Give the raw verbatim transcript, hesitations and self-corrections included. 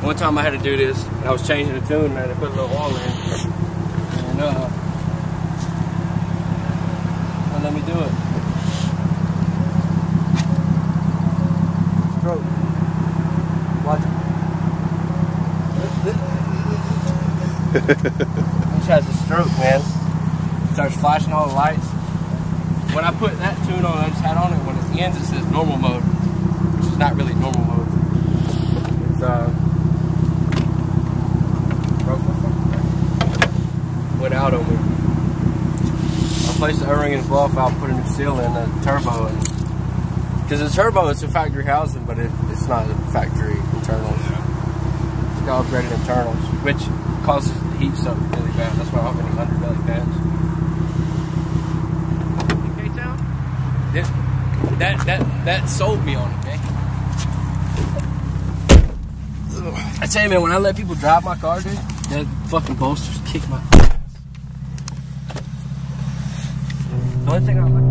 one time I had to do this, and I was changing the tune, and I had to put a little oil in, and uh, and let me do it. Stroke. Watch it. This has a stroke, man. Starts flashing all the lights. When I put that tune on, I just had on it, when it ends, it says normal mode, which is not really normal mode. It's, uh, went out on me. I placed the O-ring in the bluff, I'll put a new seal in the turbo. Because the turbo, it's a factory housing, but it, it's not a factory internals. It's got upgraded internals, which causes the heat soak really bad. That's why I don't have any underbelly fans. That, that, that sold me on it, man. I tell you, man, when I let people drive my car, dude, that fucking bolsters kick my ass. The only thing I like...